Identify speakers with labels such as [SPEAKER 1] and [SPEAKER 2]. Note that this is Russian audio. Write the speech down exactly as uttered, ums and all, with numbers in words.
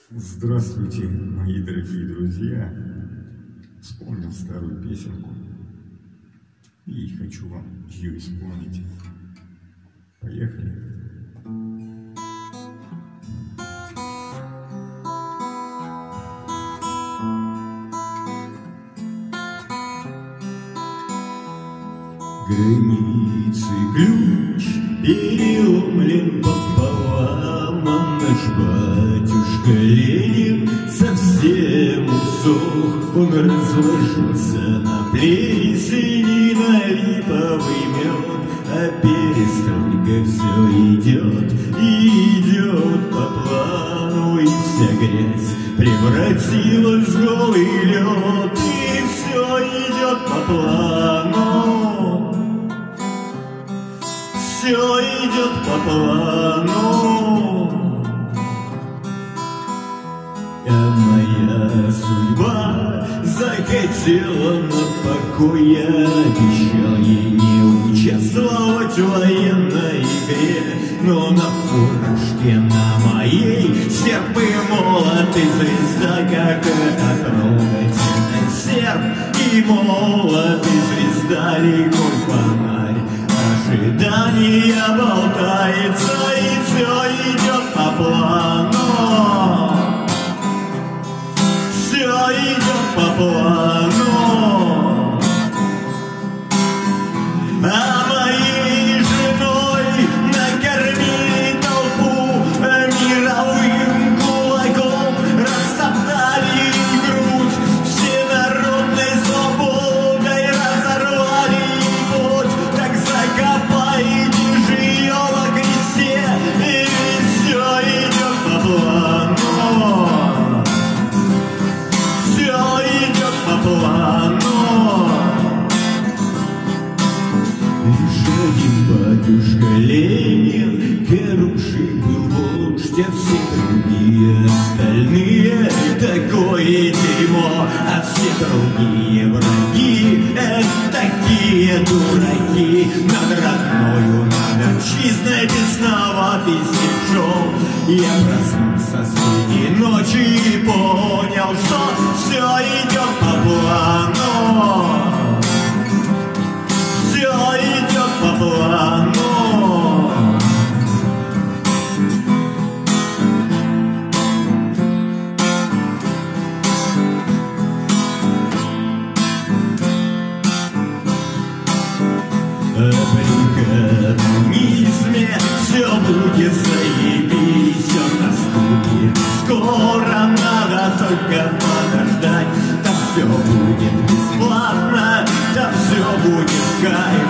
[SPEAKER 1] Здравствуйте, мои дорогие друзья! Вспомнил старую песенку и хочу вам ее исполнить. Поехали! Границы ключ переломлен пополам, а наш батюшка Ленин совсем усох. Он разложился на плесени, на липовый мед, а перестройка все идет и идет по плану, и вся грязь превратилась в голый лед, и все идет по плану. Все идет по плану, а моя судьба захотела на покой. Я обещал ей не участвовать в военной игре, но на фуражке на моей серп и молот и звезда, как это трогательный серп и молот и звезда, рекой фонарь. Ожидание болтается, и все идет по плану. Все идет по плану. А моей женой накормили толпу мировым кулаком, растоптали грудь всенародной свободой, разорвали путь. Так закопайте же ее во кресте, и все идет по плану. Все идет по плану. Лишь один батюшка Ленин хороший был вождь, а все другие остальные такое дерьмо, а все другие враги — это такие дураки. Над родною, над отчизной бесноватый стишок. Я проснулся среди ночи и понял, что все идет по плану. Все идет по плану. При коммунизме все будет заебись, он наступит скоро, надо только подождать. Там все будет бесплатно, там все будет кайф.